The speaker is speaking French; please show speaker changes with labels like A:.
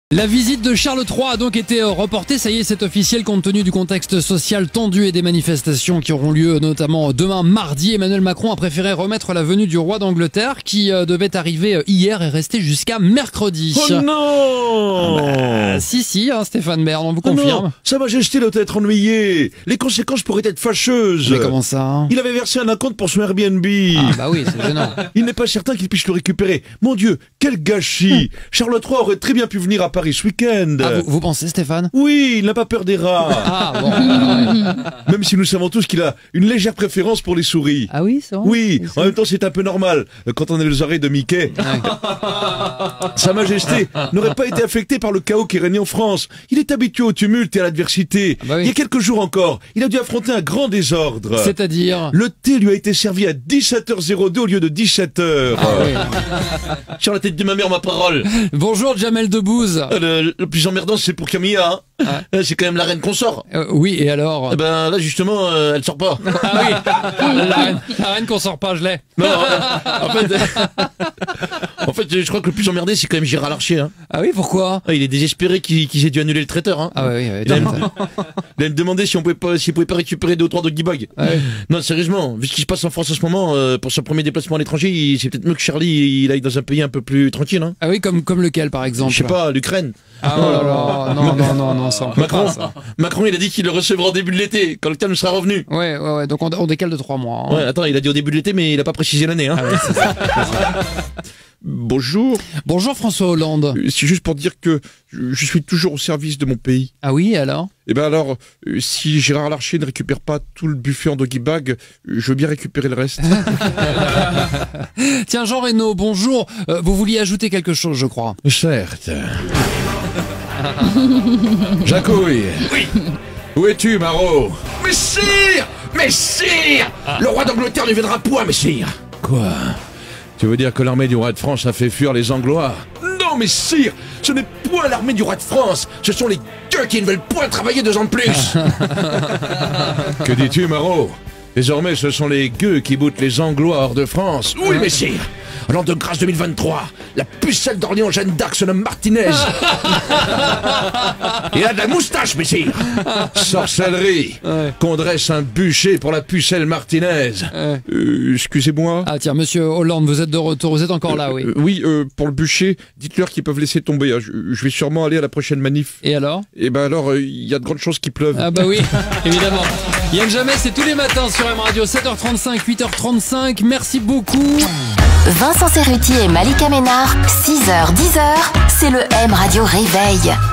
A: La visite de Charles III a donc été reportée, ça y est, c'est officiel compte tenu du contexte social tendu et des manifestations qui auront lieu notamment demain mardi. Emmanuel Macron a préféré remettre la venue du roi d'Angleterre qui devait arriver hier et rester jusqu'à mercredi.
B: Oh non
A: Si, Stéphane Bern, on vous confirme.
B: Non, Sa Majesté doit être ennuyée. Les conséquences pourraient être fâcheuses.
A: Mais comment ça?
B: Il avait versé un acompte pour son Airbnb.
A: Ah bah oui, c'est gênant.
B: Il n'est pas certain qu'il puisse le récupérer. Mon Dieu, quel gâchis. Charles III aurait très bien pu venir à Paris ce week-end.
A: Ah, vous pensez, Stéphane?
B: Oui, il n'a pas peur des rats.
A: Ah bon, ouais.
B: Même si nous savons tous qu'il a une légère préférence pour les souris.
A: Ah oui, c'est vrai?
B: Oui, en même temps c'est un peu normal quand on a les oreilles de Mickey. Sa Majesté n'aurait pas été affecté par le chaos qui régnait en France. Il est habitué au tumulte et à l'adversité.
A: Bah oui.
B: Il y a quelques jours encore, il a dû affronter un grand désordre.
A: C'est-à-dire?
B: Le thé lui a été servi à 17h02 au lieu de 17h.
A: Ah oui.
B: Sur la tête de ma mère, ma parole.
A: Bonjour Jamel Debbouze.
B: Le plus emmerdant, c'est pour Camilla. Hein.
A: Ah.
B: C'est quand même la reine qu'on sort.
A: Oui, et alors?
B: Eh ben là, justement, elle sort pas.
A: Ah oui, la reine qu'on sort pas, je l'ai.
B: Non, en fait, je crois que le plus emmerdé, c'est quand même Gérard Larcher. Hein.
A: Ah oui, pourquoi?
B: Il est désespéré qu'ils aient dû annuler le traiteur. Hein.
A: Ah oui,
B: Il allait me demander si on pouvait pas récupérer 2 ou 3 doggy bags.
A: Ouais.
B: Non, sérieusement, vu ce qui se passe en France en ce moment, pour son premier déplacement à l'étranger, c'est peut-être mieux que Charlie il aille dans un pays un peu plus tranquille. Hein.
A: Ah oui, comme lequel par exemple?
B: Je sais pas, l'Ukraine.
A: Ah oh là là, non, ça on peut pas, ça.
B: Macron, il a dit qu'il le recevra au début de l'été, quand le calme sera revenu.
A: Ouais, donc on décale de 3 mois. Hein.
B: Ouais, attends, il a dit au début de l'été, mais il a pas précisé l'année. Hein.
A: Ah ouais, c'est ça.
C: Bonjour,
A: Bonjour François Hollande.
C: c'est juste pour dire que je suis toujours au service de mon pays.
A: Ah oui, alors?
C: Et ben alors, si Gérard Larcher ne récupère pas tout le buffet en doggy bag, je veux bien récupérer le reste.
A: Tiens, Jean Reno, bonjour. Vous vouliez ajouter quelque chose, je crois.
B: Certes. Jacouille. Oui. Où es-tu, Marot?
D: Messire! Le roi d'Angleterre ne viendra point, messire!
B: Quoi? Tu veux dire que l'armée du roi de France a fait fuir les Anglois?
D: Non, messire! Ce n'est point l'armée du roi de France! Ce sont les gueux qui ne veulent point travailler 2 ans de plus!
B: Que dis-tu, Marot? Désormais, ce sont les gueux qui boutent les Anglois hors de France.
D: Oui, messire! L'an de grâce 2023, la pucelle d'Orléans Jeanne d'Arc se nomme Martinez. Il a de la moustache, messire!
B: Sorcellerie.
A: Ouais.
B: Qu'on dresse un bûcher pour la pucelle Martinez.
C: Excusez-moi.
A: Ah tiens, monsieur Hollande, vous êtes de retour, vous êtes encore là, oui.
C: Oui, pour le bûcher, dites-leur qu'ils peuvent laisser tomber. Hein. Je vais sûrement aller à la prochaine manif.
A: Et alors?
C: Et ben alors, il y a de grandes chances qu'il pleuve.
A: Ah bah oui, évidemment. Yann Jamais, c'est tous les matins sur M Radio, 7h35, 8h35. Merci beaucoup.
E: Vincent Cerruti et Malika Ménard, 6h-10h, c'est le M Radio Réveil.